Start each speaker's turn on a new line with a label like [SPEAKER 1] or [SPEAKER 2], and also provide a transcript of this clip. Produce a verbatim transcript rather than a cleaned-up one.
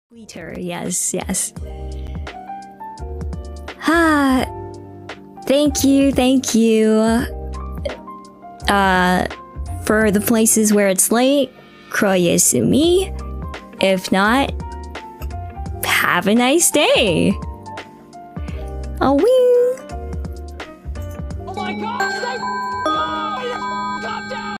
[SPEAKER 1] Twitter, yes, yes. Ah, thank you, thank you. Uh, for the places where it's late, Kroyesumi. If not, have a nice day. A wing.
[SPEAKER 2] Oh my god!